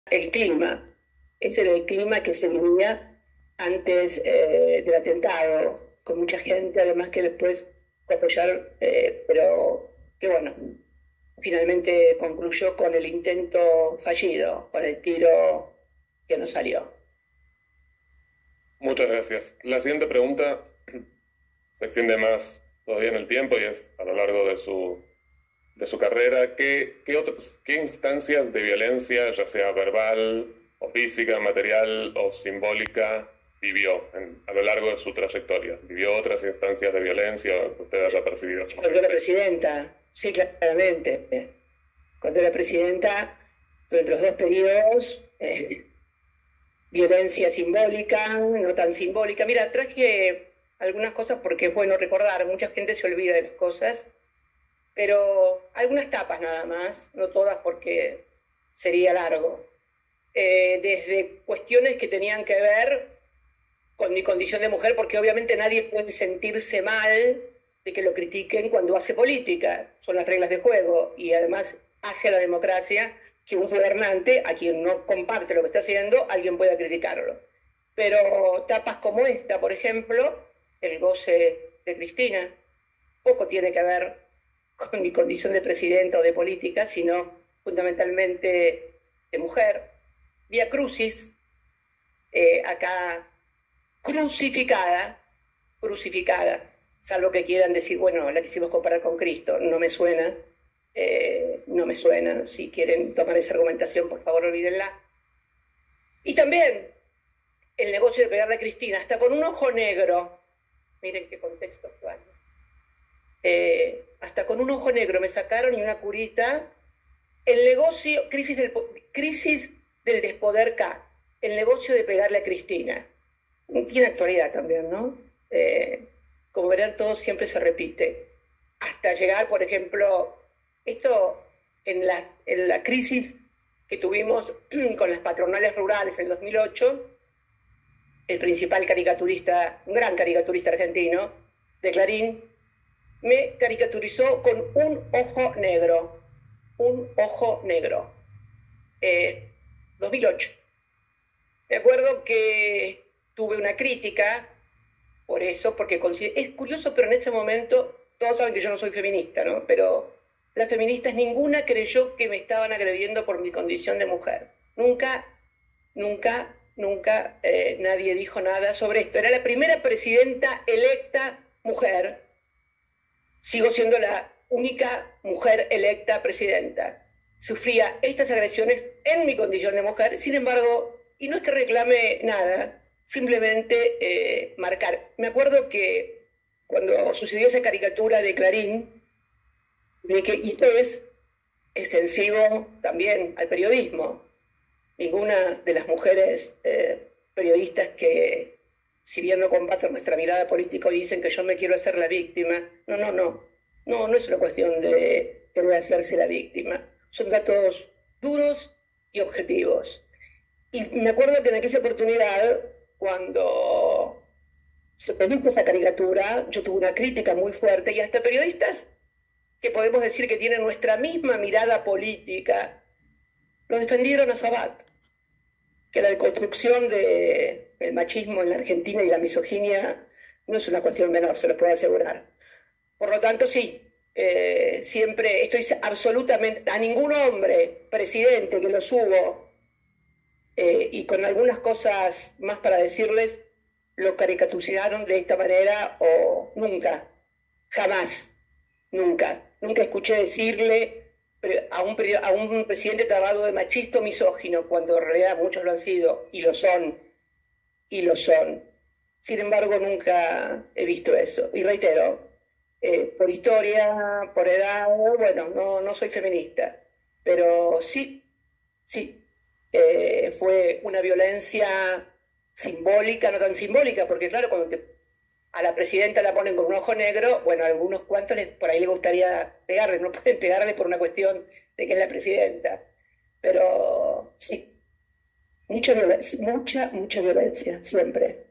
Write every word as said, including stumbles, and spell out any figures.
el clima. Ese era el clima que se vivía antes eh, del atentado, con mucha gente, además que después fue a apoyar, eh, pero que bueno, finalmente concluyó con el intento fallido, con el tiro que no salió. Muchas gracias. La siguiente pregunta se extiende más todavía en el tiempo y es a lo largo de su, de su carrera. ¿Qué, qué, otras, ¿Qué instancias de violencia, ya sea verbal o física, material o simbólica, vivió en, a lo largo de su trayectoria? ¿Vivió otras instancias de violencia que usted haya percibido? Cuando era presidenta, sí, claramente. Cuando era presidenta, durante los dos periodos, eh, violencia simbólica, no tan simbólica. Mira, traje algunas cosas porque es bueno recordar, mucha gente se olvida de las cosas, pero algunas tapas nada más, no todas porque sería largo. Eh, desde cuestiones que tenían que ver con mi condición de mujer, porque obviamente nadie puede sentirse mal de que lo critiquen cuando hace política, son las reglas de juego, y además hacia la democracia que un gobernante, a quien no comparte lo que está haciendo, alguien pueda criticarlo. Pero tapas como esta, por ejemplo, el goce de Cristina, poco tiene que ver con mi condición de presidenta o de política, sino fundamentalmente de mujer. Vía Crucis, eh, acá crucificada, crucificada, salvo que quieran decir, bueno, la quisimos comparar con Cristo, no me suena, eh, no me suena, si quieren tomar esa argumentación, por favor, olvídenla. Y también el negocio de pegarle a Cristina, hasta con un ojo negro, miren qué contexto actual, eh, hasta con un ojo negro me sacaron y una curita, el negocio, crisis del, crisis del despoder K, el negocio de pegarle a Cristina. Tiene actualidad también, ¿no? Eh, como verán, todo siempre se repite. Hasta llegar, por ejemplo, esto en la, en la crisis que tuvimos con las patronales rurales en dos mil ocho, el principal caricaturista, un gran caricaturista argentino, de Clarín, me caricaturizó con un ojo negro. Un ojo negro. Eh, dos mil ocho. Me acuerdo que tuve una crítica por eso, porque consider... es curioso, pero en ese momento, todos saben que yo no soy feminista, ¿no? Pero las feministas, ninguna creyó que me estaban agrediendo por mi condición de mujer. Nunca, nunca, nunca eh, nadie dijo nada sobre esto. Era la primera presidenta electa mujer. Sigo siendo la única mujer electa presidenta. Sufría estas agresiones en mi condición de mujer, sin embargo, y no es que reclame nada, simplemente eh, marcar. Me acuerdo que cuando sucedió esa caricatura de Clarín, de que, y esto es extensivo también al periodismo, ninguna de las mujeres eh, periodistas que, si bien no comparten nuestra mirada política, dicen que yo me quiero hacer la víctima. No, no, no. No, no es una cuestión de querer hacerse la víctima. Son datos duros y objetivos. Y me acuerdo que en aquella oportunidad, cuando se produjo esa caricatura, yo tuve una crítica muy fuerte, y hasta periodistas que podemos decir que tienen nuestra misma mirada política, lo defendieron a Sabat, que la deconstrucción de, del machismo en la Argentina y la misoginia no es una cuestión menor, se lo puedo asegurar. Por lo tanto, sí, eh, siempre estoy absolutamente, a ningún hombre presidente que lo subo, eh, y con algunas cosas más para decirles, lo caricaturizaron de esta manera o nunca, jamás, nunca. Nunca escuché decirle a un, a un presidente tabardo de machista o misógino, cuando en realidad muchos lo han sido, y lo son, y lo son. Sin embargo, nunca he visto eso. Y reitero, eh, por historia, por edad, bueno, no, no soy feminista, pero sí, sí, eh, fue una violencia simbólica, no tan simbólica, porque claro, cuando te, a la presidenta la ponen con un ojo negro, bueno, a algunos cuantos les, por ahí les gustaría pegarle, no pueden pegarle por una cuestión de que es la presidenta, pero sí, mucha violencia, mucha, mucha violencia, siempre.